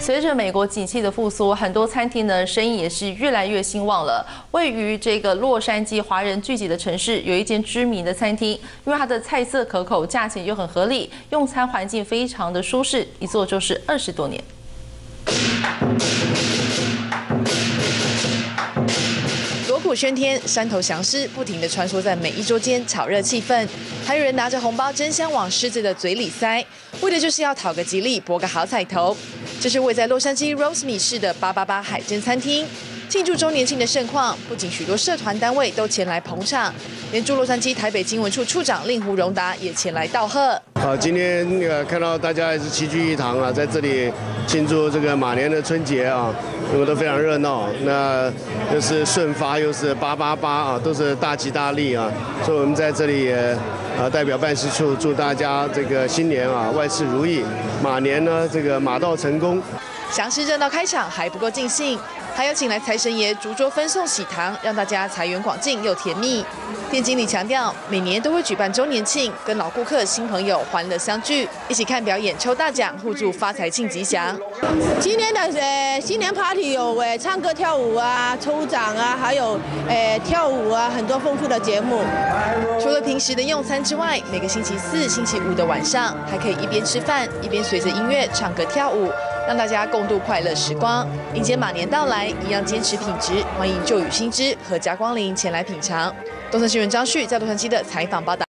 随着美国景气的复苏，很多餐厅呢生意也是越来越兴旺了。位于这个洛杉矶华人聚集的城市，有一间知名的餐厅，因为它的菜色可口，价钱又很合理，用餐环境非常的舒适，一做就是20多年。 锣鼓喧天，山头祥狮不停地穿梭在每一桌间，炒热气氛。还有人拿着红包争相往狮子的嘴里塞，为的就是要讨个吉利，博个好彩头。这是位在洛杉矶 Rosemead 市的888海珍餐厅。 庆祝周年庆的盛况，不仅许多社团单位都前来捧场，连驻洛杉矶台北经文处处长令狐荣达也前来道贺。 今天看到大家也是齐聚一堂啊，在这里庆祝这个马年的春节啊，那么都非常热闹。那又是顺发，又是888啊，都是大吉大利啊。所以我们在这里也代表办事处祝大家这个新年啊万事如意，马年呢这个马到成功。 祥狮热闹开场还不够尽兴。 还有请来财神爷逐桌分送喜糖，让大家财源广进又甜蜜。店经理强调，每年都会举办周年庆，跟老顾客、新朋友欢乐相聚，一起看表演、抽大奖，互助发财庆吉祥。 今年的新年 party 有唱歌跳舞啊、抽奖啊，还有跳舞啊，很多丰富的节目。 除了平时的用餐之外，每个星期4、星期5的晚上，还可以一边吃饭一边随着音乐唱歌跳舞。 让大家共度快乐时光，迎接马年到来，一样坚持品质，欢迎旧雨新知阖家光临前来品尝。东森新闻张旭在洛杉矶的采访报道。